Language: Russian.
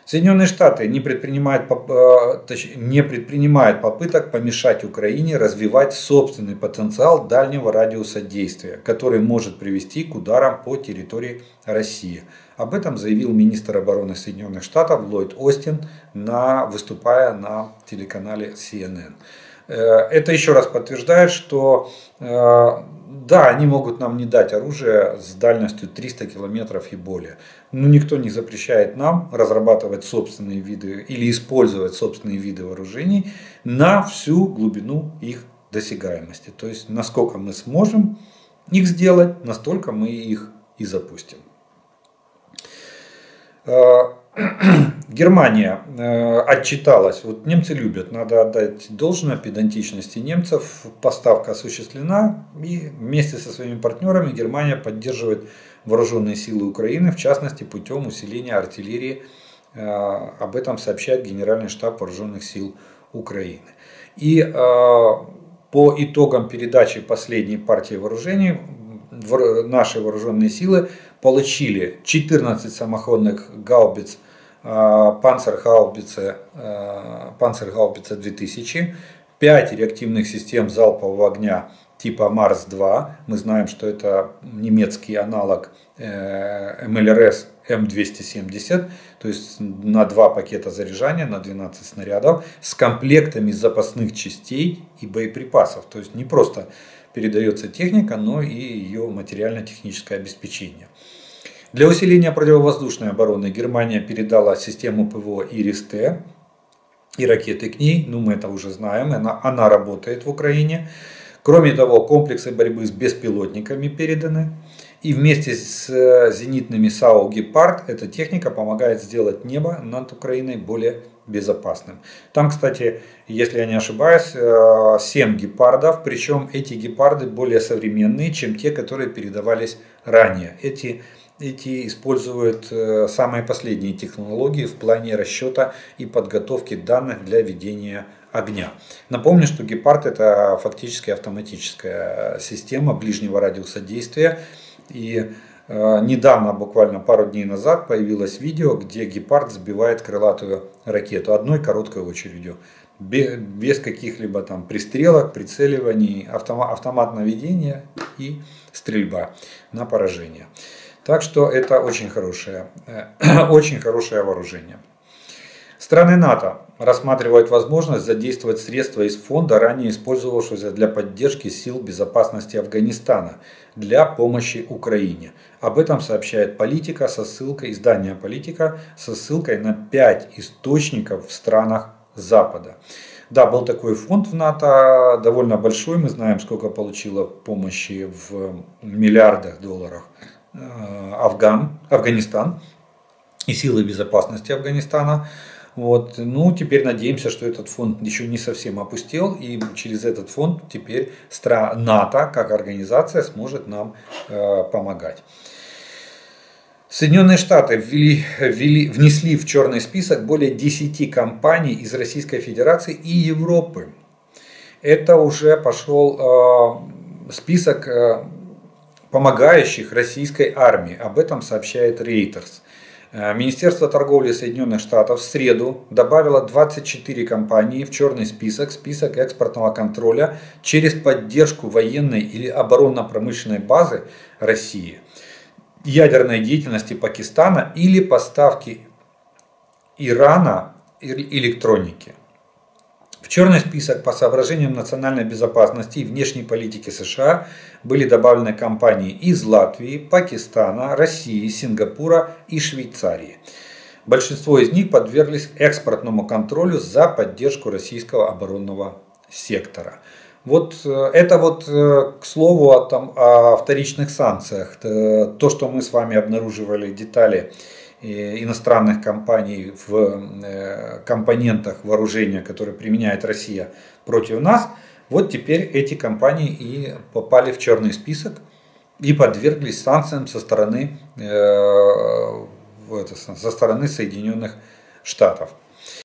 Соединенные Штаты не предпринимают попыток помешать Украине развивать собственный потенциал дальнего радиуса действия, который может привести к ударам по территории России. Об этом заявил министр обороны Соединенных Штатов Ллойд Остин, выступая на телеканале CNN. Это еще раз подтверждает, что да, они могут нам не дать оружие с дальностью 300 километров и более. Но никто не запрещает нам разрабатывать собственные виды или использовать собственные виды вооружений на всю глубину их досягаемости. То есть, насколько мы сможем их сделать, настолько мы их и запустим. Германия отчиталась. Вот немцы любят, надо отдать должное педантичности немцев. Поставка осуществлена, и вместе со своими партнерами Германия поддерживает вооруженные силы Украины, в частности путем усиления артиллерии. Об этом сообщает Генеральный штаб вооруженных сил Украины. И по итогам передачи последней партии вооружений наши вооруженные силы получили 14 самоходных гаубиц Панцергаубице 2000, 5 реактивных систем залпового огня типа Марс-2. Мы знаем, что это немецкий аналог МЛРС М270, то есть на 2 пакета заряжания, на 12 снарядов, с комплектами запасных частей и боеприпасов. То есть не просто передается техника, но и ее материально-техническое обеспечение. Для усиления противовоздушной обороны Германия передала систему ПВО ИРИС-Т и ракеты к ней. Ну, мы это уже знаем, она работает в Украине. Кроме того, комплексы борьбы с беспилотниками переданы. И вместе с зенитными САУ «Гепард» эта техника помогает сделать небо над Украиной более безопасным. Там, кстати, если я не ошибаюсь, 7 гепардов, причем эти гепарды более современные, чем те, которые передавались ранее. Эти используют самые последние технологии в плане расчета и подготовки данных для ведения огня. Напомню, что «Гепард» это фактически автоматическая система ближнего радиуса действия. И недавно, буквально пару дней назад, появилось видео, где «Гепард» сбивает крылатую ракету одной короткой очередью. Без каких-либо там пристрелок, прицеливаний, автомат наведения и стрельба на поражение. Так что это очень хорошее вооружение. Страны НАТО рассматривают возможность задействовать средства из фонда, ранее использовавшегося для поддержки сил безопасности Афганистана, для помощи Украине. Об этом сообщает издание «Политика» со ссылкой на 5 источников в странах Запада. Да, был такой фонд в НАТО, довольно большой, мы знаем, сколько получила помощи в миллиардах долларов Афганистан и силы безопасности Афганистана. Вот. Ну, теперь надеемся, что этот фонд еще не совсем опустел, и через этот фонд теперь НАТО как организация сможет нам помогать. Соединенные Штаты внесли в черный список более 10 компаний из Российской Федерации и Европы. Это уже пошел список помогающих российской армии. Об этом сообщает Reuters. Министерство торговли Соединенных Штатов в среду добавило 24 компании в черный список экспортного контроля через поддержку военной или оборонно-промышленной базы России, ядерной деятельности Пакистана или поставки Ирана электроники. В черный список по соображениям национальной безопасности и внешней политики США были добавлены компании из Латвии, Пакистана, России, Сингапура и Швейцарии. Большинство из них подверглись экспортному контролю за поддержку российского оборонного сектора. Это к слову о вторичных санкциях. То, что мы с вами обнаруживали детали иностранных компаний в компонентах вооружения, которые применяет Россия против нас, вот теперь эти компании и попали в черный список и подверглись санкциям со стороны Соединенных Штатов.